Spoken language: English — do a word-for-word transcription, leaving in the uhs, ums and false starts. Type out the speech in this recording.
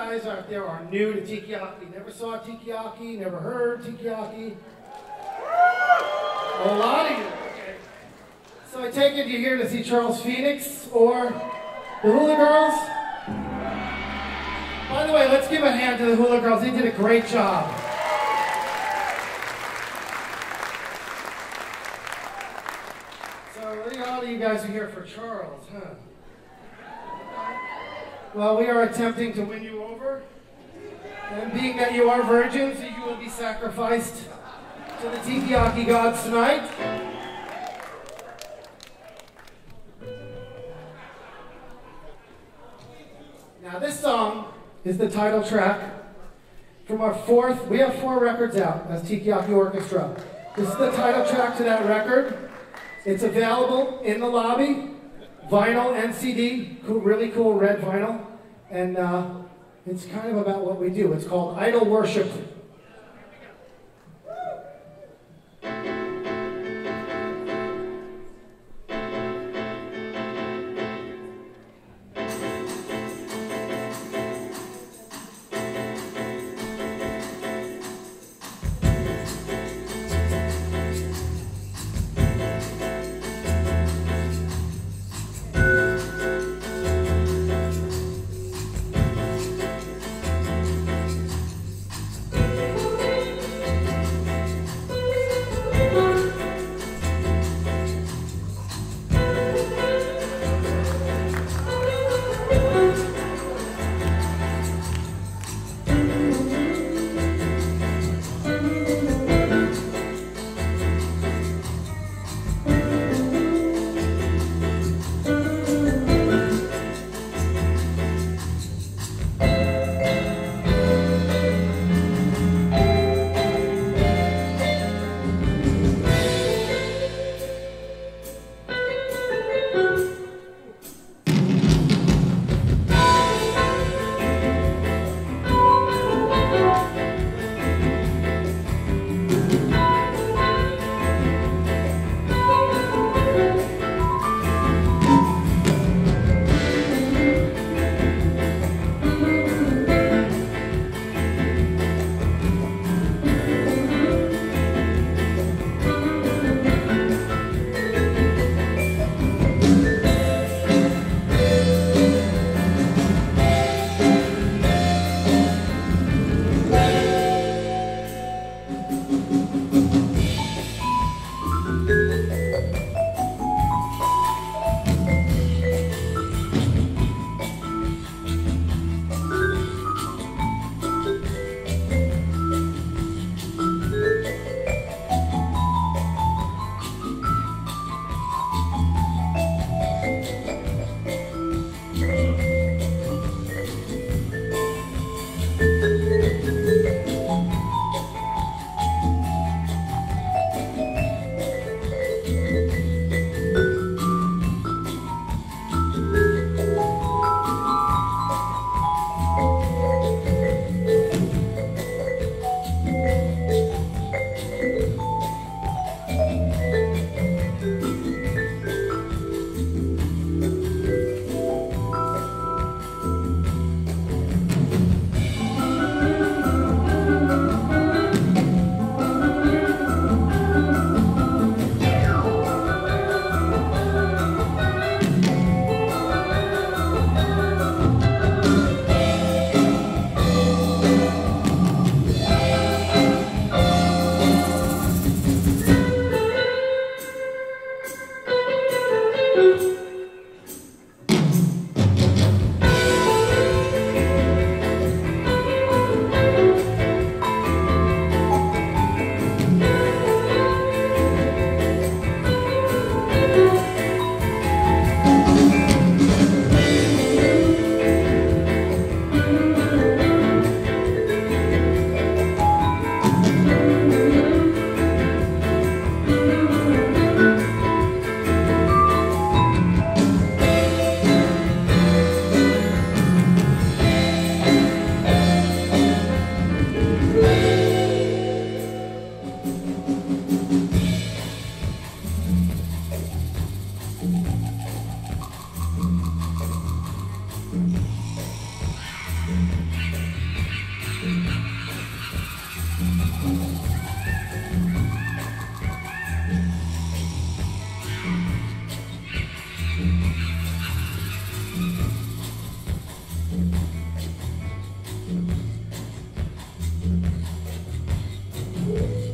guys out there are new to Tikiyaki, never saw Tikiyaki, never heard Tikiyaki? A lot of you. Okay. So I take it you're here to see Charles Phoenix or the Hula Girls? By the way, let's give a hand to the Hula Girls. They did a great job. So a lot of you guys are here for Charles, huh? Well, we are attempting to win you over. And being that you are virgins, you will be sacrificed to the Tikiyaki gods tonight. Now this song is the title track from our fourth, we have four records out as Tikiyaki Orchestra. This is the title track to that record. It's available in the lobby, vinyl and C D, cool, really cool red vinyl. And uh, it's kind of about what we do. It's called Idol Worship. Thank Thank you.